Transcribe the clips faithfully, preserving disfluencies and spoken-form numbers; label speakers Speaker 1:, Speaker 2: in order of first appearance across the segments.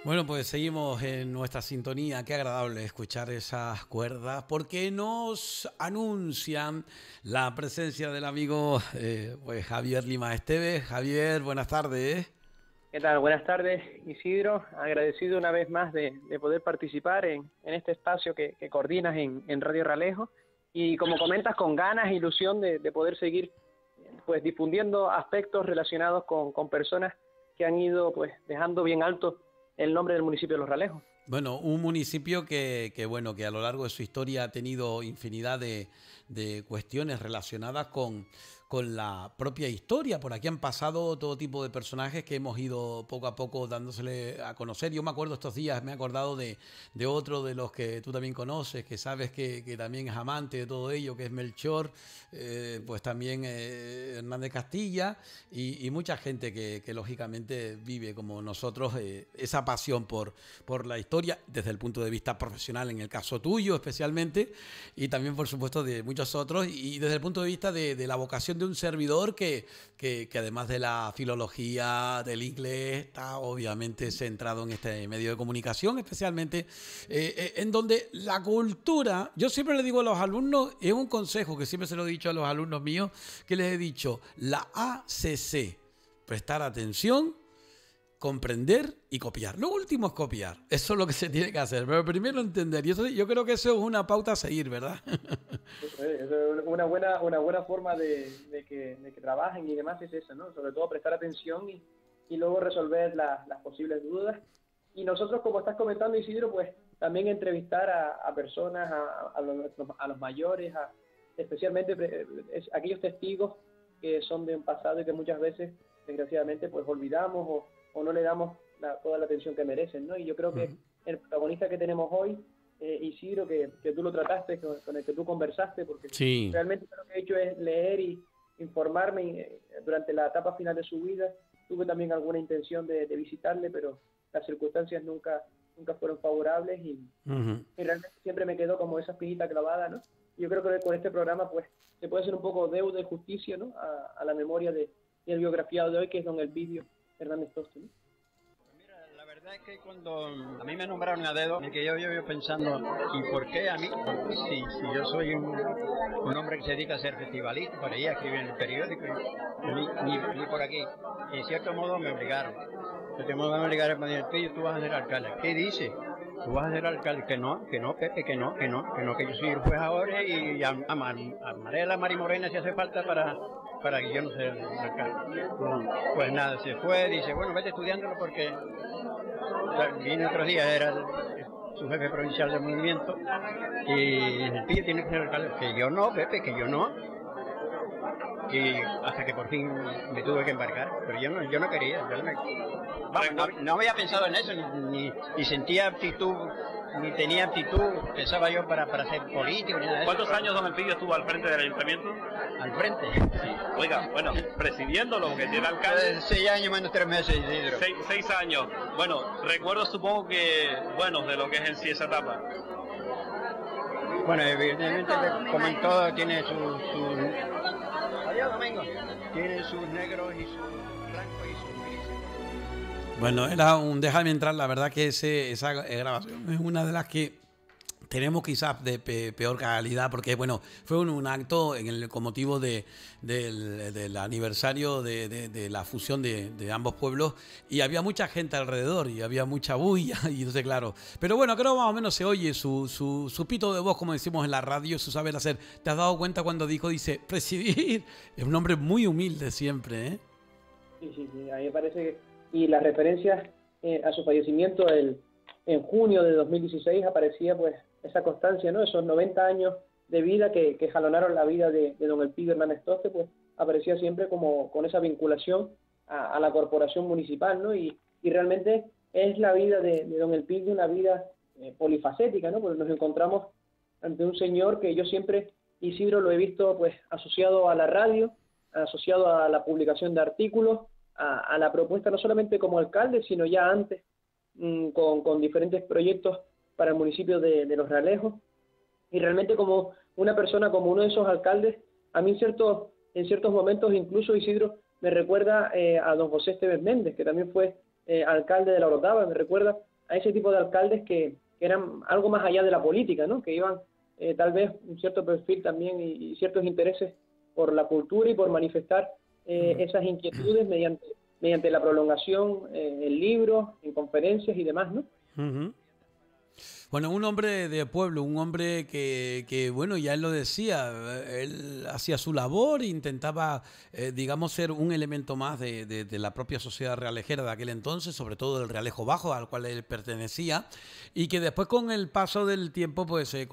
Speaker 1: Bueno, pues seguimos en nuestra sintonía. Qué agradable escuchar esas cuerdas porque nos anuncian la presencia del amigo eh, pues Javier Lima Esteves. Javier, buenas tardes.
Speaker 2: ¿Qué tal? Buenas tardes, Isidro. Agradecido una vez más de, de poder participar en, en este espacio que, que coordinas en, en Radio Ralejo. Y como comentas, con ganas e ilusión de, de poder seguir pues difundiendo aspectos relacionados con, con personas que han ido pues dejando bien alto el nombre del municipio de Los Ralejos.
Speaker 1: Bueno, un municipio que, que, bueno, que a lo largo de su historia ha tenido infinidad de, de cuestiones relacionadas con, con la propia historia. Por aquí han pasado todo tipo de personajes que hemos ido poco a poco dándosele a conocer. Yo me acuerdo estos días, me he acordado de, de otro de los que tú también conoces, que sabes que, que también es amante de todo ello, que es Melchor, eh, pues también eh, Hernández Castilla y, y mucha gente que, que lógicamente vive como nosotros eh, esa pasión por, por la historia. Desde el punto de vista profesional, en el caso tuyo especialmente, y también por supuesto de muchos otros, y desde el punto de vista de, de la vocación de un servidor que, que, que además de la filología, del inglés, está obviamente centrado en este medio de comunicación, especialmente eh, en donde la cultura, yo siempre le digo a los alumnos, es un consejo que siempre se lo he dicho a los alumnos míos, que les he dicho, la A C C, prestar atención, comprender y copiar. Lo último es copiar. Eso es lo que se tiene que hacer. Pero primero entender. Y eso, yo creo que eso es una pauta a seguir, ¿verdad?
Speaker 2: Eso es una buena, una buena forma de, de, que, de que trabajen y demás es eso, ¿no? Sobre todo prestar atención y, y luego resolver la, las posibles dudas. Y nosotros, como estás comentando, Isidro, pues también entrevistar a, a personas, a, a, los, a los mayores, a, especialmente es, aquellos testigos que son de un pasado y que muchas veces, desgraciadamente, pues olvidamos o o no le damos la, toda la atención que merecen, ¿no? Y yo creo que uh-huh. el protagonista que tenemos hoy, eh, Isidro, que, que tú lo trataste, con, con el que tú conversaste, porque
Speaker 1: sí.
Speaker 2: realmente lo que he hecho es leer y informarme eh, durante la etapa final de su vida. Tuve también alguna intención de, de visitarle, pero las circunstancias nunca nunca fueron favorables y, uh-huh. y realmente siempre me quedó como esa espinita clavada, ¿no? Y yo creo que con este programa pues se puede hacer un poco deuda y justicia, ¿no? A, a la memoria de, y el biografiado de hoy, que es don Elpidio Hernández Toste, ¿no?
Speaker 3: Mira, la verdad es que cuando a mí me nombraron a dedo, me quedé yo, yo, yo pensando, ¿y por qué a mí? Si, si yo soy un, un hombre que se dedica a ser festivalista, por ahí a escribir en el periódico, ni, ni, ni por aquí. Y en cierto modo me obligaron. De cierto modo me obligaron, me dijeron, tú vas a ser alcalde. ¿Qué dices? Tú vas a ser alcalde. Que no, que no, Pepe, que no, que no, que no, que yo soy el juez ahora y amaré a la Mari Morena si hace falta para... para que yo no sea el alcalde. Pues nada, se fue, dice, bueno, vete estudiándolo porque vino otros días, era el, su jefe provincial del movimiento, y el pillo tiene que ser alcalde. Que yo no, Pepe, que yo no. Y hasta que por fin me tuve que embarcar, pero yo no, yo no quería. Yo no, vamos, no, no había pensado en eso, ni, ni, ni sentía aptitud, ni tenía aptitud, pensaba yo, para, para ser político. Ni nada de
Speaker 4: ¿Cuántos
Speaker 3: eso.
Speaker 4: años don Elpidio estuvo al frente del ayuntamiento?
Speaker 3: Al frente.
Speaker 4: Sí. Oiga, bueno, presidiéndolo, que tiene alcalde.
Speaker 3: Seis años menos tres meses, Isidro.
Speaker 4: Seis, seis años. Bueno, recuerdo supongo que, bueno, de lo que es en sí esa etapa.
Speaker 3: Bueno, evidentemente, como en todo, tiene su... su... Adiós, Domingo. Tiene sus negros y sus blancos y sus grises.
Speaker 1: Bueno, era un déjame entrar, la verdad que ese, esa grabación es una de las que tenemos quizás de pe peor calidad, porque bueno, fue un, un acto en el, con motivo de, del, del aniversario de, de, de la fusión de, de ambos pueblos, y había mucha gente alrededor y había mucha bulla, y entonces claro, pero bueno, creo más o menos se oye su, su, su pito de voz, como decimos en la radio, su saber hacer. ¿Te has dado cuenta cuando dijo, dice, presidir? Es un hombre muy humilde siempre, ¿eh?
Speaker 2: Sí, sí, sí, ahí me parece que, y las referencias eh, a su fallecimiento el, en junio de dos mil dieciséis aparecía pues esa constancia, ¿no? Esos noventa años de vida que, que jalonaron la vida de, de don Elpidio Hernández Toste, pues aparecía siempre como con esa vinculación a, a la corporación municipal, ¿no? Y, y realmente es la vida de, de don Elpidio una vida eh, polifacética, ¿no? Porque nos encontramos ante un señor que yo siempre, Isidro, lo he visto pues asociado a la radio, asociado a la publicación de artículos, a, a la propuesta no solamente como alcalde, sino ya antes, mmm, con, con diferentes proyectos para el municipio de, de Los Realejos, y realmente como una persona, como uno de esos alcaldes, a mí en ciertos, en ciertos momentos, incluso Isidro, me recuerda eh, a don José Esteves Méndez, que también fue eh, alcalde de La Orotava, me recuerda a ese tipo de alcaldes que, que eran algo más allá de la política, ¿no? Que iban eh, tal vez un cierto perfil también y, y ciertos intereses por la cultura y por manifestar eh, esas inquietudes mediante, mediante la prolongación eh, en libros, en conferencias y demás, ¿no?
Speaker 1: Uh-huh. Bueno, un hombre de pueblo, un hombre que, que, bueno, ya él lo decía, él hacía su labor, intentaba, eh, digamos, ser un elemento más de, de, de la propia sociedad realejera de aquel entonces, sobre todo del Realejo Bajo, al cual él pertenecía, y que después con el paso del tiempo pues se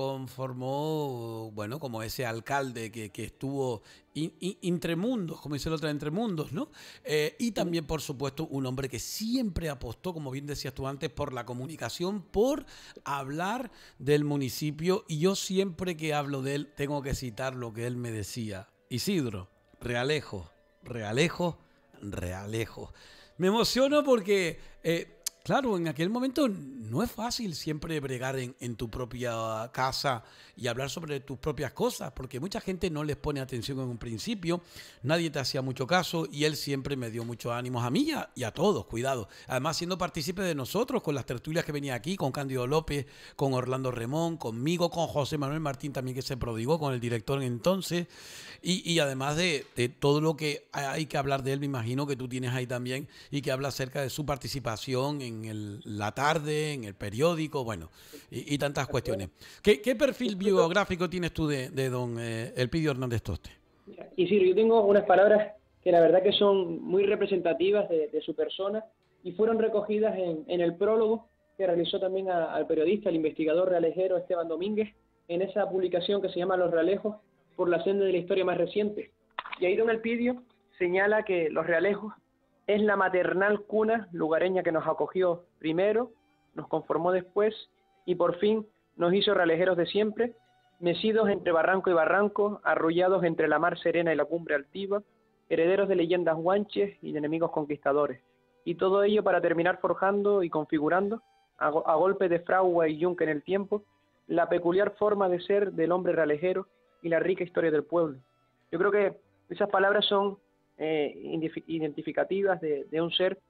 Speaker 1: conformó, bueno, como ese alcalde que, que estuvo in, in, entre mundos, como dice el otro, entre mundos, ¿no? Eh, y también, por supuesto, un hombre que siempre apostó, como bien decías tú antes, por la comunicación, por hablar del municipio, y yo siempre que hablo de él tengo que citar lo que él me decía: Isidro, Realejo, Realejo, Realejo. Me emociono porque, eh, claro, en aquel momento no es fácil siempre bregar en, en tu propia casa y hablar sobre tus propias cosas, porque mucha gente no les pone atención en un principio, nadie te hacía mucho caso, y él siempre me dio muchos ánimos a mí y a, y a todos, cuidado. Además, siendo partícipe de nosotros, con las tertulias que venía aquí, con Cándido López, con Orlando Remón, conmigo, con José Manuel Martín también, que se prodigó, con el director entonces, y, y además de, de todo lo que hay que hablar de él, me imagino que tú tienes ahí también, y que habla acerca de su participación en el, la tarde, en el periódico, bueno, y, y tantas cuestiones. ¿Qué, qué perfil biográfico tienes tú de, de don eh, Elpidio Hernández Toste?
Speaker 2: Y sí, yo tengo unas palabras que la verdad que son muy representativas de, de su persona y fueron recogidas en, en el prólogo que realizó también a, al periodista, al investigador realejero Esteban Domínguez, en esa publicación que se llama Los Realejos por la senda de la historia más reciente. Y ahí don Elpidio señala que Los Realejos es la maternal cuna lugareña que nos acogió primero, nos conformó después y por fin nos hizo realejeros de siempre, mecidos entre barranco y barranco, arrullados entre la mar serena y la cumbre altiva, herederos de leyendas guanches y de enemigos conquistadores. Y todo ello para terminar forjando y configurando, a, go a golpe de fragua y yunque en el tiempo, la peculiar forma de ser del hombre realejero y la rica historia del pueblo. Yo creo que esas palabras son eh, identificativas de, de un ser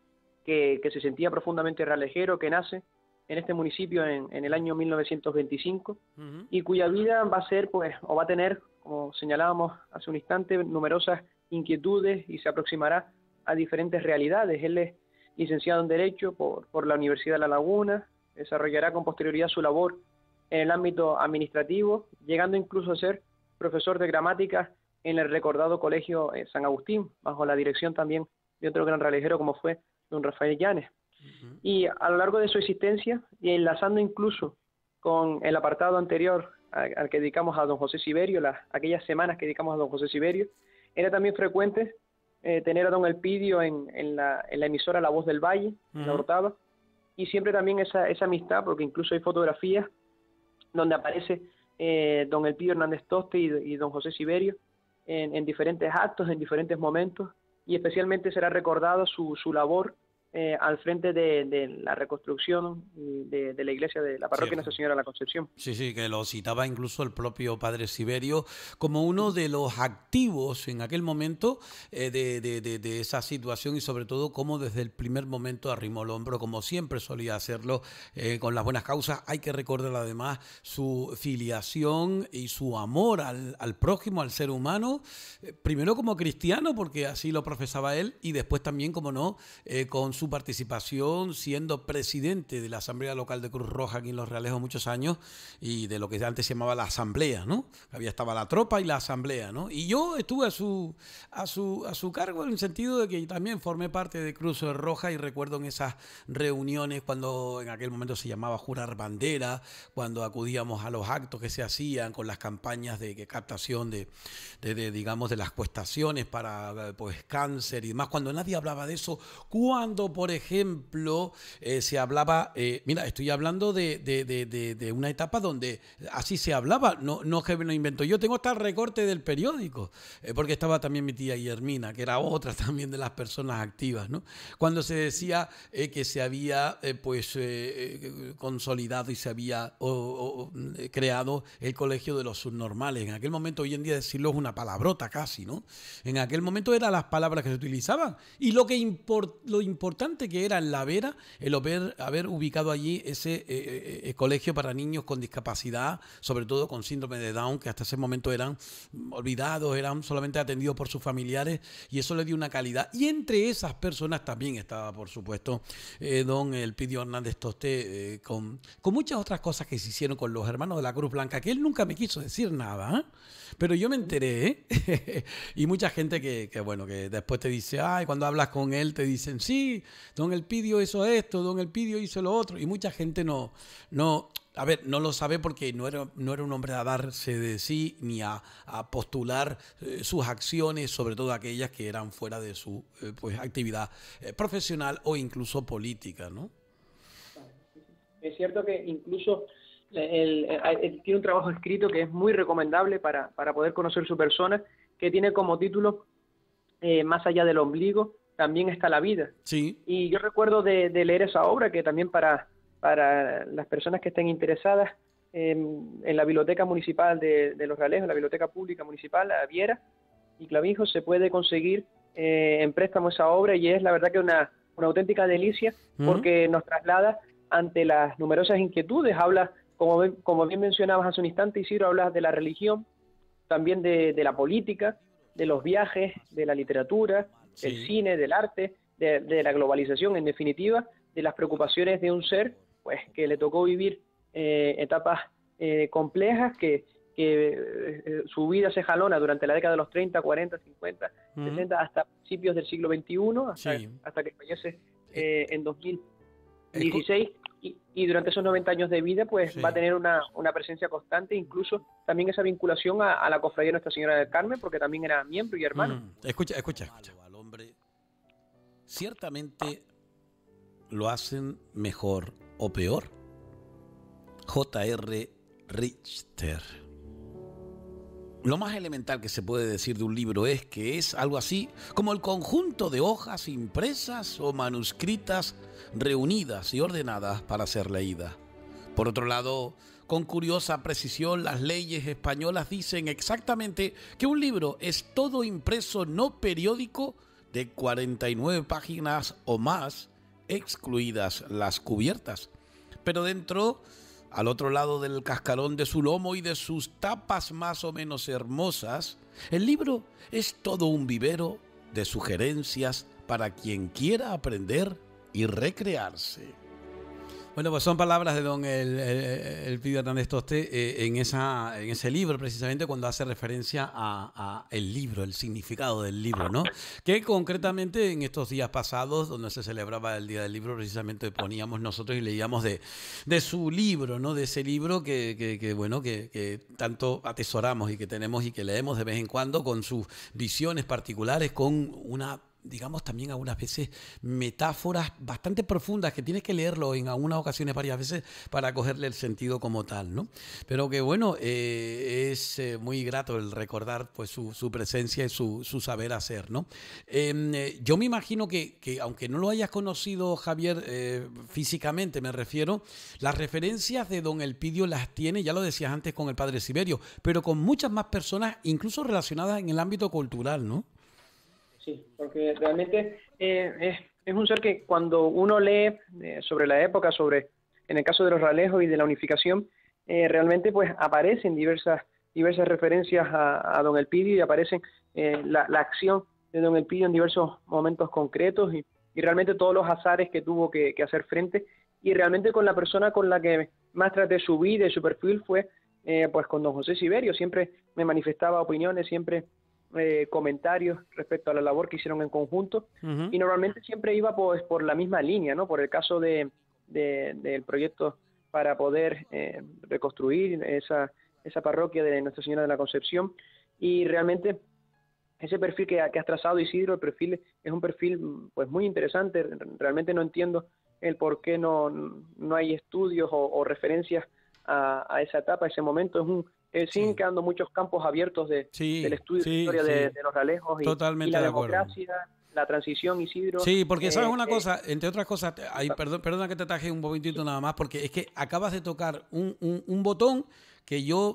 Speaker 2: que, que se sentía profundamente realejero, que nace en este municipio en, en el año mil novecientos veinticinco, uh-huh. y cuya vida va a ser, pues, o va a tener, como señalábamos hace un instante, numerosas inquietudes y se aproximará a diferentes realidades. Él es licenciado en Derecho por, por la Universidad de La Laguna, desarrollará con posterioridad su labor en el ámbito administrativo, llegando incluso a ser profesor de gramática en el recordado Colegio eh, San Agustín, bajo la dirección también de otro gran realejero como fue don Rafael Llanes. Uh-huh. Y a lo largo de su existencia, y enlazando incluso con el apartado anterior al, al que dedicamos a don José Siberio, las, aquellas semanas que dedicamos a don José Siberio, era también frecuente eh, tener a don Elpidio en, en, la, en la emisora La Voz del Valle, uh-huh. en la Orotava, y siempre también esa, esa amistad, porque incluso hay fotografías donde aparece eh, don Elpidio Hernández Toste y, y don José Siberio en, en diferentes actos, en diferentes momentos, y especialmente será recordado su, su labor Eh, al frente de, de la reconstrucción de, de la iglesia de la parroquia Nuestra Señora de la Concepción.
Speaker 1: Sí, sí, que lo citaba incluso el propio padre Siberio como uno de los activos en aquel momento eh, de, de, de, de esa situación, y sobre todo cómo desde el primer momento arrimó el hombro, como siempre solía hacerlo, eh, con las buenas causas. Hay que recordar además su filiación y su amor al, al prójimo, al ser humano, eh, primero como cristiano, porque así lo profesaba él, y después también, como no, eh, con su su participación siendo presidente de la Asamblea Local de Cruz Roja aquí en Los Realejos muchos años, y de lo que antes se llamaba la Asamblea, ¿no? Había estaba la tropa y la Asamblea, ¿no? Y yo estuve a su, a su, a su cargo en el sentido de que también formé parte de Cruz Roja, y recuerdo en esas reuniones cuando en aquel momento se llamaba jurar bandera, cuando acudíamos a los actos que se hacían con las campañas de, de captación de, de, de, digamos, de las cuestaciones para, pues, cáncer y demás, cuando nadie hablaba de eso, cuando por ejemplo, eh, se hablaba, eh, mira, estoy hablando de, de, de, de, de una etapa donde así se hablaba, no, no que me lo invento yo, tengo hasta el recorte del periódico, eh, porque estaba también mi tía Guillermina, que era otra también de las personas activas, ¿no? Cuando se decía eh, que se había eh, pues eh, consolidado y se había o, o, creado el Colegio de los Subnormales. En aquel momento, hoy en día decirlo es una palabrota casi, ¿no? En aquel momento eran las palabras que se utilizaban, y lo que import, lo importante importante que era en La Vera el haber, haber ubicado allí ese eh, eh, colegio para niños con discapacidad, sobre todo con síndrome de Down, que hasta ese momento eran olvidados, eran solamente atendidos por sus familiares, y eso le dio una calidad. Y entre esas personas también estaba, por supuesto, eh, don Elpidio Hernández Tosté, eh, con, con muchas otras cosas que se hicieron con los hermanos de la Cruz Blanca, que él nunca me quiso decir nada, ¿eh? Pero yo me enteré, ¿eh? Y mucha gente que, que, bueno, que después te dice, ay, cuando hablas con él te dicen, sí, don Elpidio hizo esto, don Elpidio hizo lo otro, y mucha gente no, no, a ver, no lo sabe porque no era, no era un hombre a darse de sí ni a, a postular eh, sus acciones, sobre todo aquellas que eran fuera de su eh, pues, actividad eh, profesional o incluso política, ¿no?
Speaker 2: Es cierto que incluso él, él, él tiene un trabajo escrito que es muy recomendable para, para poder conocer su persona, que tiene como título eh, Más allá del ombligo, también está la vida.
Speaker 1: Sí.
Speaker 2: Y yo recuerdo de, de leer esa obra, que también para, para las personas que estén interesadas, eh, en la Biblioteca Municipal de, de Los Realejos, la Biblioteca Pública Municipal, la Viera y Clavijo, se puede conseguir eh, en préstamo esa obra, y es la verdad que una, una auténtica delicia, porque uh-huh. nos traslada ante las numerosas inquietudes. Habla, como, como bien mencionabas hace un instante, Isidro, hablas de la religión, también de, de la política, de los viajes, de la literatura, sí. del cine, del arte, de, de la globalización, en definitiva, de las preocupaciones de un ser pues que le tocó vivir eh, etapas eh, complejas, que, que eh, su vida se jalona durante la década de los treinta, cuarenta, cincuenta, uh-huh. sesenta, hasta principios del siglo veintiuno, hasta, sí. hasta que fallece eh, en dos mil dieciséis. Y, y durante esos noventa años de vida, pues sí. va a tener una, una presencia constante, incluso también esa vinculación a, a la cofradía de Nuestra Señora del Carmen, porque también era miembro y hermano.
Speaker 1: Mm. Escucha, escucha, escucha. Al hombre, ciertamente lo hacen mejor o peor. J R Richter. Lo más elemental que se puede decir de un libro es que es algo así como el conjunto de hojas impresas o manuscritas reunidas y ordenadas para ser leídas. Por otro lado, con curiosa precisión, las leyes españolas dicen exactamente que un libro es todo impreso no periódico de cuarenta y nueve páginas o más, excluidas las cubiertas. Pero dentro, al otro lado del cascarón de su lomo y de sus tapas más o menos hermosas, el libro es todo un vivero de sugerencias para quien quiera aprender y recrearse. Bueno, pues son palabras de don el, el, Elpidio Hernández Tosté eh, en, esa, en ese libro, precisamente cuando hace referencia a, a el libro, el significado del libro, ¿no? Que concretamente en estos días pasados, donde se celebraba el Día del Libro, precisamente poníamos nosotros y leíamos de, de su libro, ¿no? De ese libro que, que, que bueno, que, que tanto atesoramos y que tenemos y que leemos de vez en cuando, con sus visiones particulares, con una, digamos, también algunas veces metáforas bastante profundas que tienes que leerlo en algunas ocasiones varias veces para cogerle el sentido como tal, ¿no? Pero que bueno, eh, es eh, muy grato el recordar pues su, su presencia y su, su saber hacer, ¿no? Eh, yo me imagino que, que aunque no lo hayas conocido, Javier, eh, físicamente me refiero, las referencias de don Elpidio las tiene, ya lo decías antes, con el padre Siberio, pero con muchas más personas, incluso relacionadas en el ámbito cultural, ¿no?
Speaker 2: Sí, porque realmente eh, es, es un ser que cuando uno lee eh, sobre la época, sobre, en el caso de los Realejos y de la unificación, eh, realmente pues aparecen diversas diversas referencias a, a don Elpidio, y aparecen eh, la, la acción de don Elpidio en diversos momentos concretos, y, y realmente todos los azares que tuvo que, que hacer frente, y realmente con la persona con la que más traté su vida y su perfil fue eh, pues con don José Siberio. Siempre me manifestaba opiniones, siempre Eh, comentarios respecto a la labor que hicieron en conjunto, uh-huh. y normalmente siempre iba pues por la misma línea, ¿no? Por el caso de, de del proyecto para poder eh, reconstruir esa esa parroquia de Nuestra Señora de la Concepción, y realmente ese perfil que, que has trazado, Isidro, el perfil es un perfil pues muy interesante. Realmente no entiendo el por qué no, no hay estudios o, o referencias a, a esa etapa, a ese momento. Es un Eh, siguen sí. quedando muchos campos abiertos de, sí, del estudio sí, de la historia sí. de, de los Realejos y, y la de democracia, la transición, Isidro.
Speaker 1: Sí, porque sabes
Speaker 2: eh,
Speaker 1: una
Speaker 2: eh,
Speaker 1: cosa, entre otras cosas, ay, perdón, perdona que te taje un momentito nada más, porque es que acabas de tocar un, un, un botón que yo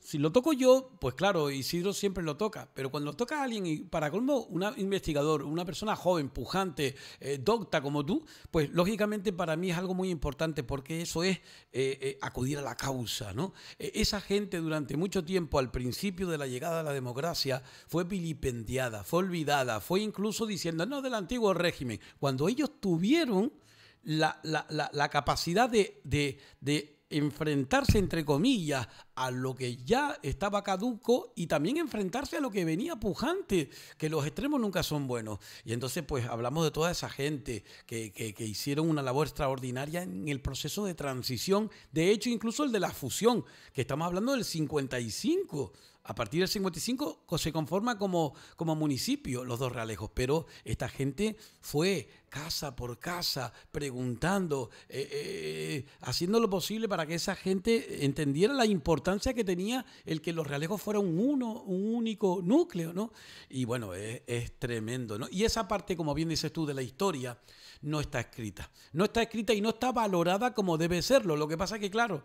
Speaker 1: Si lo toco yo, pues claro, Isidro siempre lo toca, pero cuando lo toca a alguien, y para colmo, un investigador, una persona joven, pujante, eh, docta como tú, pues lógicamente para mí es algo muy importante, porque eso es eh, eh, acudir a la causa, ¿no? Eh, esa gente durante mucho tiempo, al principio de la llegada a la democracia, fue vilipendiada, fue olvidada, fue incluso diciendo, no, del antiguo régimen, cuando ellos tuvieron la, la, la, la capacidad de, de, de enfrentarse, entre comillas, a lo que ya estaba caduco y también enfrentarse a lo que venía pujante, que los extremos nunca son buenos. Y entonces, pues, hablamos de toda esa gente que, que, que hicieron una labor extraordinaria en el proceso de transición, de hecho, incluso el de la fusión, que estamos hablando del cincuenta y cinco. A partir del cincuenta y cinco se conforma como, como municipio los Dos Realejos, pero esta gente fue casa por casa preguntando, eh, eh, haciendo lo posible para que esa gente entendiera la importancia que tenía el que Los Realejos fuera un uno, un único núcleo, ¿no? Y bueno, es, es tremendo, ¿no? Y esa parte, como bien dices tú, de la historia, no está escrita. No está escrita y no está valorada como debe serlo. Lo que pasa es que, claro,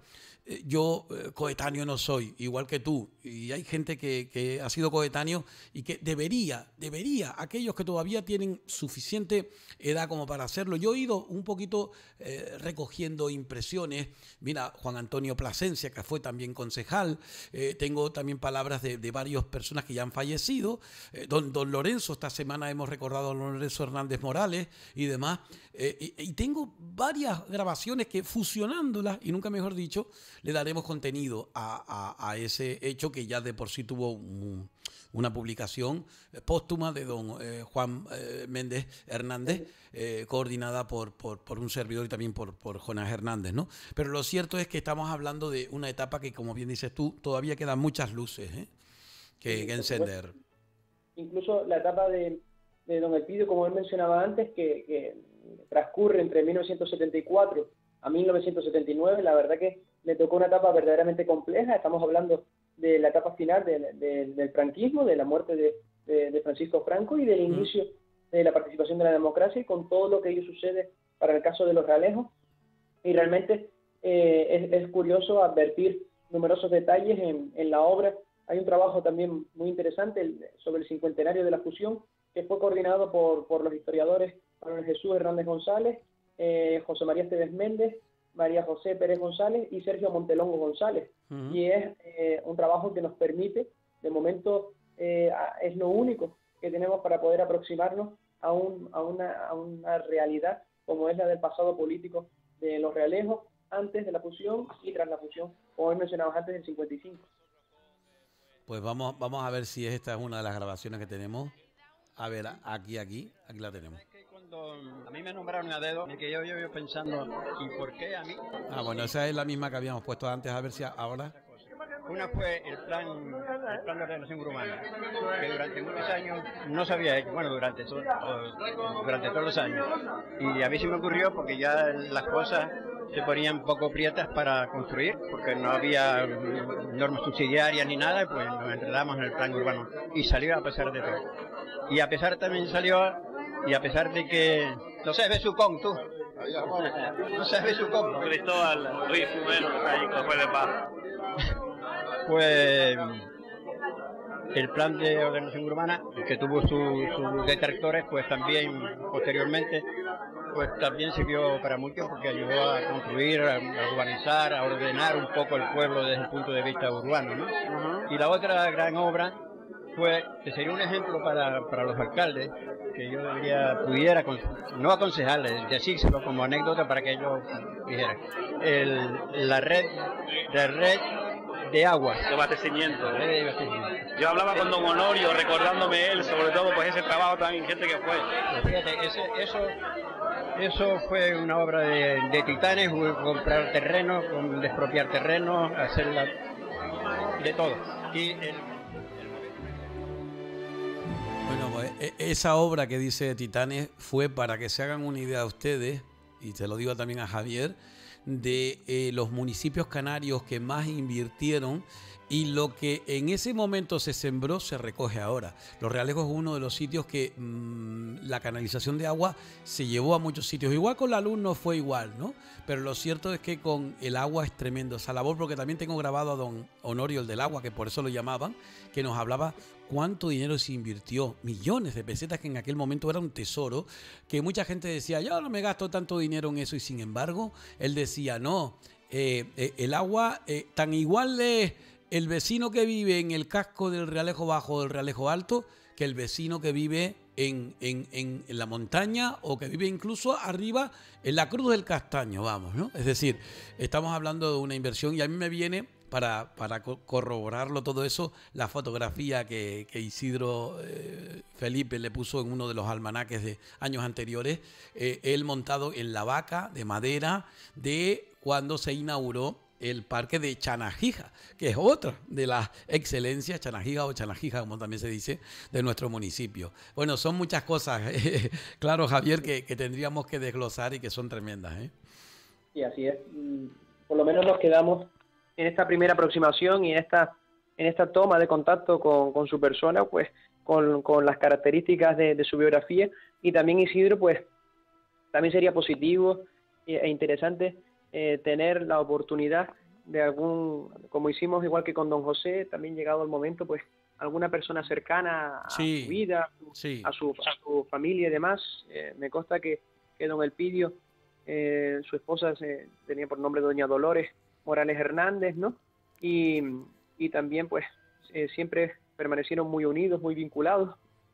Speaker 1: yo eh, coetáneo no soy, igual que tú, y hay gente que, que ha sido coetáneo y que debería, debería, aquellos que todavía tienen suficiente edad como para hacerlo. Yo he ido un poquito eh, recogiendo impresiones. Mira, Juan Antonio Plasencia, que fue también concejal, eh, tengo también palabras de, de varias personas que ya han fallecido, eh, don, don Lorenzo, esta semana hemos recordado a don Lorenzo Hernández Morales y demás, eh, y, y tengo varias grabaciones que, fusionándolas, y nunca mejor dicho, le daremos contenido a, a, a ese hecho que ya de por sí tuvo un, una publicación póstuma de don eh, Juan eh, Méndez Hernández, eh, coordinada por, por, por un servidor y también por, por Jonás Hernández, ¿no? Pero lo cierto es que estamos hablando de una etapa que, como bien dices tú, todavía quedan muchas luces ¿eh? que, que encender.
Speaker 2: Incluso la etapa de, de don Elpidio, como él mencionaba antes, que, que transcurre entre mil novecientos setenta y cuatro a mil novecientos setenta y nueve, la verdad que le tocó una etapa verdaderamente compleja. Estamos hablando de la etapa final de, de, del franquismo, de la muerte de, de, de Francisco Franco y del inicio de la participación de la democracia, y con todo lo que ello sucede para el caso de Los Realejos. Y realmente eh, es, es curioso advertir numerosos detalles en, en la obra. Hay un trabajo también muy interesante el, sobre el cincuentenario de la fusión, que fue coordinado por, por los historiadores Manuel Jesús Hernández González, eh, José María Esteves Méndez, María José Pérez González y Sergio Montelongo González. Uh-huh. Y es eh, un trabajo que nos permite, de momento, eh, es lo único que tenemos para poder aproximarnos a, un, a, una, a una realidad como es la del pasado político de Los Realejos, antes de la fusión y tras la fusión, como mencionabas antes, del cincuenta y cinco.
Speaker 1: Pues vamos, vamos a ver si esta es una de las grabaciones que tenemos. A ver, aquí, aquí, aquí la tenemos.
Speaker 3: Cuando a mí me nombraron a dedo, me quedé yo, yo pensando, ¿y por qué a mí?
Speaker 1: Ah, bueno, esa es la misma que habíamos puesto antes, a ver si ahora...
Speaker 3: Una fue el plan, el plan de ordenación urbana, que durante muchos años no se había hecho, bueno, durante, todo, durante todos los años. Y a mí se me ocurrió porque ya las cosas se ponían un poco prietas para construir, porque no había normas subsidiarias ni nada, pues nos enredamos en el plan urbano. Y salió a pesar de todo. Y a pesar también salió, y a pesar de que... No sé, Besucón, tú. No sé, Besucón.
Speaker 4: Cristóbal Ruiz Fumero, ahí fue de paz.
Speaker 3: Pues el plan de ordenación urbana, que tuvo sus su detractores, pues también posteriormente, pues también sirvió para mucho, porque ayudó a construir, a urbanizar, a ordenar un poco el pueblo desde el punto de vista urbano, ¿no? Uh-huh. Y la otra gran obra fue, que sería un ejemplo para, para los alcaldes, que yo debería, pudiera, no aconsejarles, decírselo como anécdota para que ellos dijeran, el, la red, la red de aguas.
Speaker 4: De abastecimiento. Yo hablaba con don Honorio, recordándome él, sobre todo pues ese trabajo tan ingente que fue.
Speaker 3: Pues fíjate, ese, eso, eso fue una obra de, de titanes, comprar terreno, despropiar terreno, hacerla de todo. Y el,
Speaker 1: Bueno, pues esa obra que dice Titanes fue, para que se hagan una idea ustedes, y te lo digo también a Javier, de eh, los municipios canarios que más invirtieron, y lo que en ese momento se sembró se recoge ahora. Los Realejos es uno de los sitios que mmm, la canalización de agua se llevó a muchos sitios. Igual con la luz no fue igual, ¿no? Pero lo cierto es que con el agua es tremendo esa labor, porque también tengo grabado a don Honorio, el del agua, que por eso lo llamaban, que nos hablaba cuánto dinero se invirtió, millones de pesetas, que en aquel momento era un tesoro, que mucha gente decía, yo no me gasto tanto dinero en eso, y sin embargo, él decía, no, eh, eh, el agua eh, tan igual es el vecino que vive en el casco del Realejo Bajo o del Realejo Alto que el vecino que vive en, en, en, en la montaña, o que vive incluso arriba en la Cruz del Castaño, vamos, ¿no? Es decir, estamos hablando de una inversión, y a mí me viene, para, para corroborarlo todo eso, la fotografía que, que Isidro eh, Felipe le puso en uno de los almanaques de años anteriores, eh, él montado en la vaca de madera de cuando se inauguró el parque de Chanajija, que es otra de las excelencias, Chanajija o Chanajija, como también se dice, de nuestro municipio. Bueno, son muchas cosas, eh, claro, Javier, que, que tendríamos que desglosar y que son tremendas, ¿eh?
Speaker 2: Sí, así es. Por lo menos nos quedamos en esta primera aproximación y en esta, en esta toma de contacto con, con su persona, pues con, con las características de, de su biografía, y también Isidro, pues también sería positivo e interesante Eh, tener la oportunidad de algún, como hicimos igual que con don José, también llegado el momento, pues alguna persona cercana a
Speaker 1: sí,
Speaker 2: su vida,
Speaker 1: sí.
Speaker 2: a, su, a su familia y demás. Eh, me consta que, que don Elpidio, eh, su esposa se tenía por nombre doña Dolores Morales Hernández, ¿no? Y, y también pues eh, siempre permanecieron muy unidos, muy vinculados.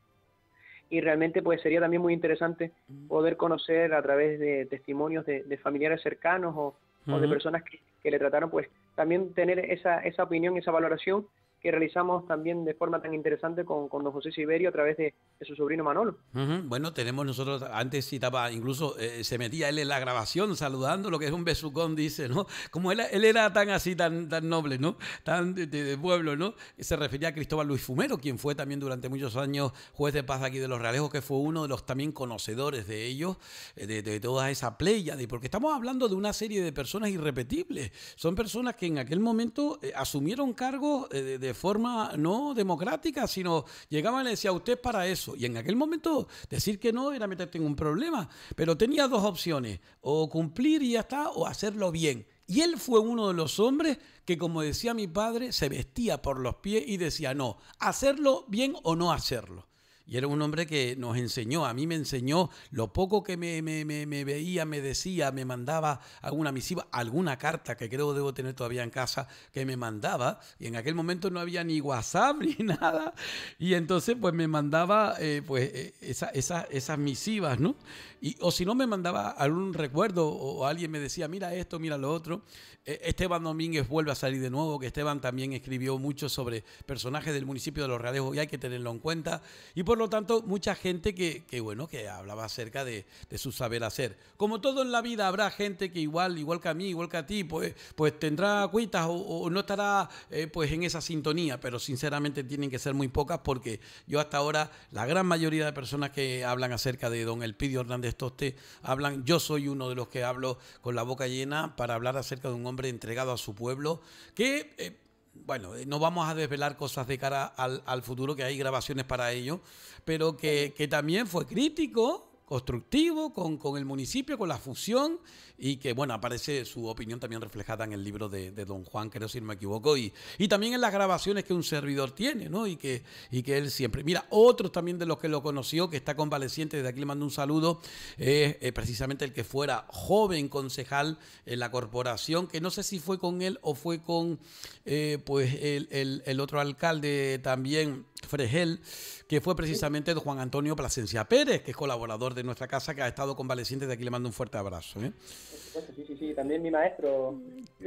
Speaker 2: Y realmente pues sería también muy interesante poder conocer a través de testimonios de, de familiares cercanos o, uh-huh. o de personas que, que le trataron, pues también tener esa, esa opinión, esa valoración que realizamos también de forma tan interesante con, con don José Siberio a través de, de su sobrino Manolo.
Speaker 1: Uh-huh. Bueno, tenemos nosotros, antes citaba, incluso eh, se metía él en la grabación saludando, lo que es un besucón, dice, ¿no? Como él, él era tan así, tan, tan noble, ¿no? Tan de, de, de pueblo, ¿no? Se refería a Cristóbal Luis Fumero, quien fue también durante muchos años juez de paz aquí de Los Realejos, que fue uno de los también conocedores de ellos, de, de toda esa pléyade, porque estamos hablando de una serie de personas irrepetibles. Son personas que en aquel momento eh, asumieron cargos eh, de, de forma no democrática, sino llegaban y le decía, usted para eso. Y en aquel momento decir que no era meterte en un problema. Pero tenía dos opciones, o cumplir y ya está, o hacerlo bien. Y él fue uno de los hombres que, como decía mi padre, se vestía por los pies y decía, no, hacerlo bien o no hacerlo. Y era un hombre que nos enseñó, a mí me enseñó lo poco que me, me, me, me veía, me decía, me mandaba alguna misiva, alguna carta que creo debo tener todavía en casa que me mandaba, y en aquel momento no había ni WhatsApp ni nada, y entonces pues me mandaba eh, pues eh, esa, esa, esas misivas, ¿no? Y, o si no me mandaba algún recuerdo, o alguien me decía, mira esto, mira lo otro. Eh, Esteban Domínguez vuelve a salir de nuevo, que Esteban también escribió mucho sobre personajes del municipio de Los Realejos y hay que tenerlo en cuenta. Y por lo tanto, mucha gente que, que bueno, que hablaba acerca de, de su saber hacer. Como todo en la vida, habrá gente que igual, igual que a mí, igual que a ti, pues, pues tendrá cuitas o, o no estará eh, pues en esa sintonía, pero sinceramente tienen que ser muy pocas, porque yo hasta ahora, la gran mayoría de personas que hablan acerca de don Elpidio Hernández Toste, hablan, yo soy uno de los que hablo con la boca llena para hablar acerca de un hombre entregado a su pueblo, que, eh, bueno, no vamos a desvelar cosas de cara al, al futuro, que hay grabaciones para ello, pero que, que también fue crítico, constructivo con, con el municipio, con la fusión, y que, bueno, aparece su opinión también reflejada en el libro de, de don Juan, creo, si no me equivoco, y, y también en las grabaciones que un servidor tiene, ¿no? Y que, y que él siempre... Mira, otros también de los que lo conoció, que está convaleciente, desde aquí le mando un saludo, es eh, precisamente el que fuera joven concejal en la corporación, que no sé si fue con él o fue con eh, pues el, el, el otro alcalde también, Fregel, que fue precisamente don Juan Antonio Plasencia Pérez, que es colaborador de nuestra casa, que ha estado convaleciente, de aquí le mando un fuerte abrazo, ¿eh?
Speaker 2: Sí, sí, sí, también mi maestro.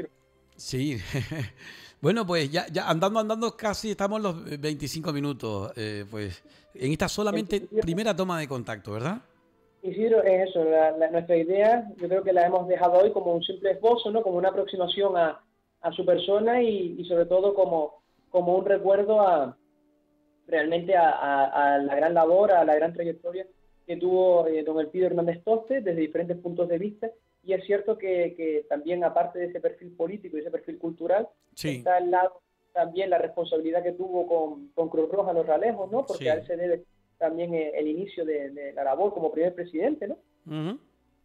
Speaker 1: Sí, bueno, pues ya, ya andando, andando casi estamos los veinticinco minutos, eh, pues en esta solamente primera toma de contacto, ¿verdad?
Speaker 2: Isidro, es eso, la, la, nuestra idea, yo creo que la hemos dejado hoy como un simple esbozo, ¿no? Como una aproximación a, a su persona y, y sobre todo como, como un recuerdo a realmente a, a, a la gran labor, a la gran trayectoria que tuvo eh, don Elpidio Hernández Toste desde diferentes puntos de vista. Y es cierto que, que también, aparte de ese perfil político y ese perfil cultural, sí, está al lado también la responsabilidad que tuvo con, con Cruz Roja Los Realejos, ¿no? Porque sí, a él se debe también eh, el inicio de, de la labor como primer presidente, ¿no?
Speaker 1: Uh-huh.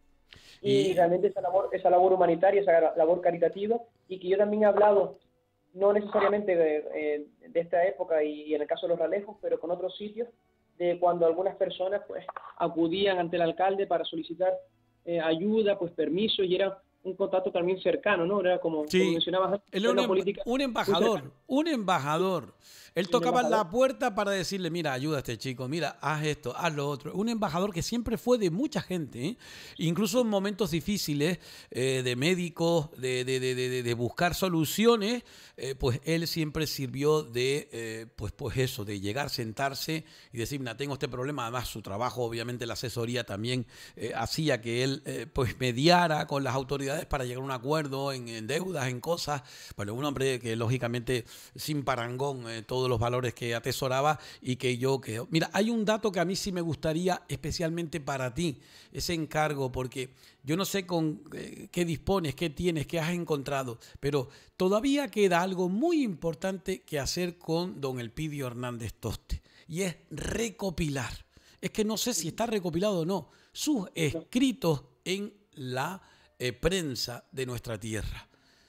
Speaker 2: Y,
Speaker 1: y
Speaker 2: realmente esa labor, esa labor humanitaria, esa labor caritativa, y que yo también he hablado, no necesariamente de, de esta época y en el caso de los Realejos, pero con otros sitios, de cuando algunas personas pues acudían ante el alcalde para solicitar eh, ayuda, pues permiso, y era un contacto también cercano, ¿no? Era como,
Speaker 1: sí,
Speaker 2: como mencionabas antes,
Speaker 1: él era
Speaker 2: una
Speaker 1: un,
Speaker 2: política
Speaker 1: un embajador, un embajador. Él tocaba en la puerta para decirle, mira, ayuda a este chico, mira, haz esto, haz lo otro. Un embajador que siempre fue de mucha gente, ¿eh? Incluso en momentos difíciles eh, de médicos, de, de, de, de, de buscar soluciones, eh, pues él siempre sirvió de, eh, pues, pues eso, de llegar, sentarse y decir, mira, tengo este problema. Además, su trabajo, obviamente, la asesoría también eh, hacía que él eh, pues mediara con las autoridades para llegar a un acuerdo en, en deudas, en cosas. Bueno, un hombre que lógicamente sin parangón eh, todos los valores que atesoraba y que yo que mira, hay un dato que a mí sí me gustaría especialmente para ti, ese encargo, porque yo no sé con eh, qué dispones, qué tienes, qué has encontrado, pero todavía queda algo muy importante que hacer con don Elpidio Hernández Toste, y es recopilar. Es que no sé si está recopilado o no, sus escritos en la eh, prensa de nuestra tierra.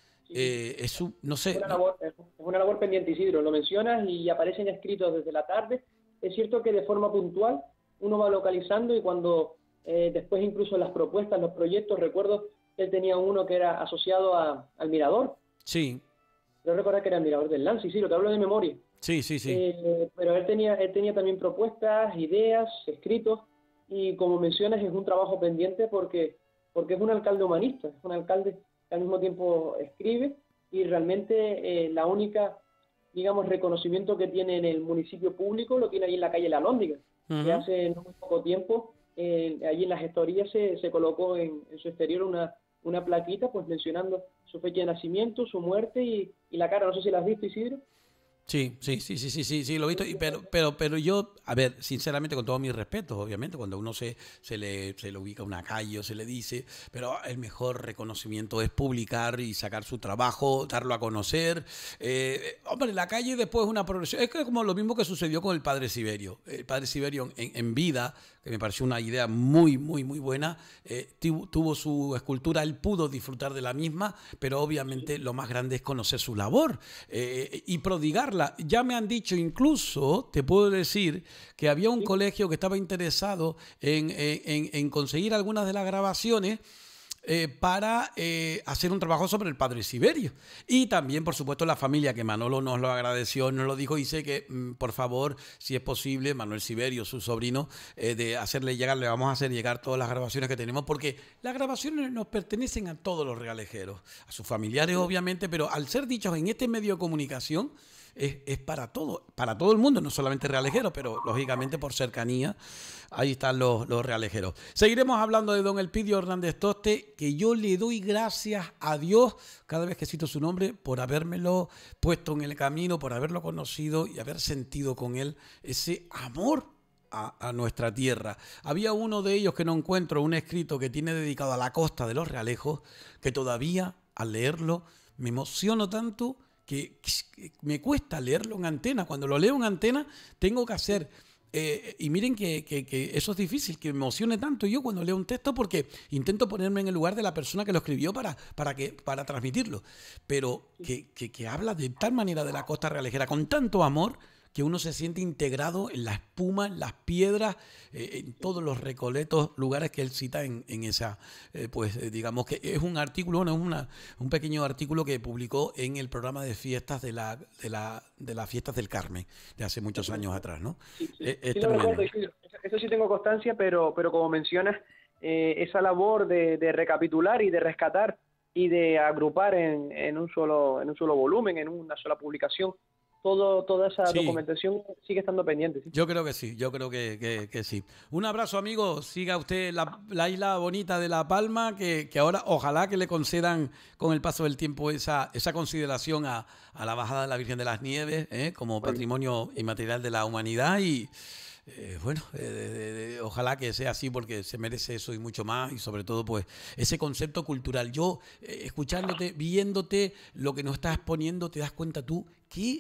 Speaker 1: Eh, es un, no sé.
Speaker 2: Es una, labor, es una labor pendiente, Isidro, lo mencionas y aparecen escritos desde la tarde. Es cierto que de forma puntual uno va localizando y cuando eh, después incluso las propuestas, los proyectos, recuerdo que él tenía uno que era asociado a, al Mirador.
Speaker 1: Sí.
Speaker 2: Yo recuerdo que era el Mirador del Lance, Isidro, te hablo de memoria.
Speaker 1: Sí, sí, sí.
Speaker 2: Eh, pero él tenía, él tenía también propuestas, ideas, escritos, y como mencionas es un trabajo pendiente porque, porque es un alcalde humanista, es un alcalde al mismo tiempo escribe, y realmente eh, la única, digamos, reconocimiento que tiene en el municipio público lo tiene ahí en la calle La Lóndiga, uh-huh. que hace no muy poco tiempo, eh, allí en la gestoría se, se colocó en, en su exterior una, una plaquita pues mencionando su fecha de nacimiento, su muerte y, y la cara. No sé si la has visto, Isidro.
Speaker 1: Sí, sí, sí, sí, sí, sí, sí, lo he visto, y pero, pero, pero yo, a ver, sinceramente, con todos mis respetos, obviamente, cuando uno se, se le, se le ubica una calle o se le dice, pero el mejor reconocimiento es publicar y sacar su trabajo, darlo a conocer. Eh, hombre, la calle después es una progresión, es que como lo mismo que sucedió con el Padre Siberio. El Padre Siberio en, en vida, que me pareció una idea muy, muy, muy buena, eh, tuvo, tuvo su escultura, él pudo disfrutar de la misma, pero obviamente lo más grande es conocer su labor eh, y prodigar. Ya me han dicho, incluso te puedo decir que había un colegio que estaba interesado en, en, en conseguir algunas de las grabaciones eh, para eh, hacer un trabajo sobre el Padre Siberio. Y también, por supuesto, la familia, que Manolo nos lo agradeció, nos lo dijo, y sé que, mm, por favor, si es posible, Manuel Siberio, su sobrino, eh, de hacerle llegar, le vamos a hacer llegar todas las grabaciones que tenemos, porque las grabaciones nos pertenecen a todos los realejeros, a sus familiares, obviamente, pero al ser dichos en este medio de comunicación, Es, es para todo, para todo el mundo, no solamente realejeros, pero lógicamente por cercanía, ahí están los, los realejeros. Seguiremos hablando de don Elpidio Hernández Toste, que yo le doy gracias a Dios cada vez que cito su nombre por habérmelo puesto en el camino, por haberlo conocido y haber sentido con él ese amor a, a nuestra tierra. Había uno de ellos que no encuentro, un escrito que tiene dedicado a la costa de los Realejos, que todavía al leerlo me emociono tanto que me cuesta leerlo en antena. Cuando lo leo en antena tengo que hacer, eh, y miren que, que, que eso es difícil, que me emocione tanto yo cuando leo un texto, porque intento ponerme en el lugar de la persona que lo escribió para, para, que, para transmitirlo, pero que, que, que habla de tal manera de la costa realejera, con tanto amor, que uno se siente integrado en la espuma, en las piedras, eh, en todos los recoletos lugares que él cita en, en esa, eh, pues eh, digamos que es un artículo, bueno, es una, un pequeño artículo que publicó en el programa de fiestas de la de la de las fiestas del Carmen, de hace muchos años atrás, ¿no?
Speaker 2: Sí, sí.
Speaker 1: Es, es
Speaker 2: sí, lo recuerdo, sí, eso sí tengo constancia, pero, pero como mencionas, eh, esa labor de, de recapitular y de rescatar y de agrupar en, en un solo en un solo volumen, en una sola publicación, Todo, toda esa sí. documentación sigue estando pendiente. ¿sí?
Speaker 1: Yo creo que sí, yo creo que, que, que sí. Un abrazo, amigo. Siga usted la, la isla bonita de La Palma, que, que ahora ojalá que le concedan con el paso del tiempo esa, esa consideración a, a la bajada de la Virgen de las Nieves ¿eh? como patrimonio inmaterial de la humanidad y eh, bueno, eh, de, de, ojalá que sea así porque se merece eso y mucho más y sobre todo pues ese concepto cultural. Yo eh, escuchándote, viéndote, lo que nos estás exponiendo, te das cuenta tú que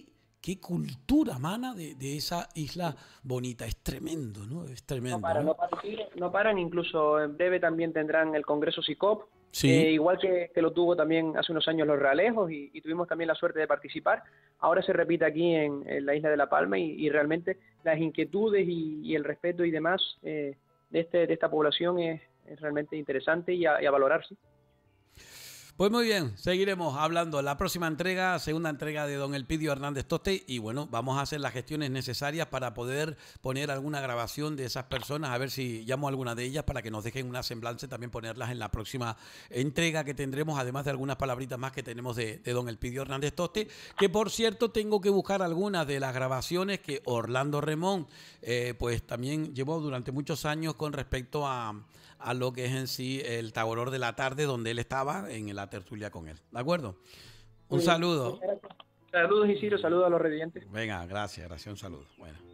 Speaker 1: qué cultura mana de, de esa isla bonita. Es tremendo, ¿no? Es tremendo.
Speaker 2: No paran,
Speaker 1: ¿no?
Speaker 2: no paran, no paran, incluso en breve también tendrán el Congreso SICOP,
Speaker 1: Sí.
Speaker 2: eh, igual que, que lo tuvo también hace unos años los Realejos y, y tuvimos también la suerte de participar. Ahora se repite aquí en, en la isla de La Palma y, y realmente las inquietudes y, y el respeto y demás eh, de, este, de esta población es, es realmente interesante y a, y a valorarse.
Speaker 1: Pues muy bien, seguiremos hablando en la próxima entrega, segunda entrega de don Elpidio Hernández Toste, y bueno, vamos a hacer las gestiones necesarias para poder poner alguna grabación de esas personas, a ver si llamo a alguna de ellas para que nos dejen una semblanza, también ponerlas en la próxima entrega que tendremos, además de algunas palabritas más que tenemos de, de don Elpidio Hernández Toste, que por cierto tengo que buscar algunas de las grabaciones que Orlando Remón eh, pues también llevó durante muchos años con respecto a... a lo que es en sí el Taboror de la Tarde, donde él estaba en la tertulia con él. ¿De acuerdo? Un saludo.
Speaker 2: Saludos, Isidro, saludos a los revidentes.
Speaker 1: Venga, gracias, gracias, un saludo. Bueno.